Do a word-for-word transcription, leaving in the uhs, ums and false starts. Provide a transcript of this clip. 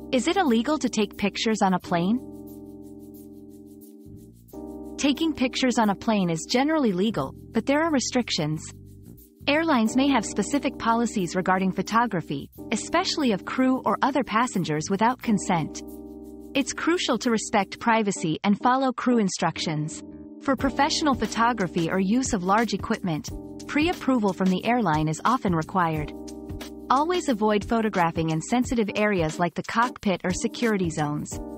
Is it illegal to take pictures on a plane? Taking pictures on a plane is generally legal, but there are restrictions. Airlines may have specific policies regarding photography, especially of crew or other passengers without consent. It's crucial to respect privacy and follow crew instructions. For professional photography or use of large equipment, pre-approval from the airline is often required. Always avoid photographing in sensitive areas like the cockpit or security zones.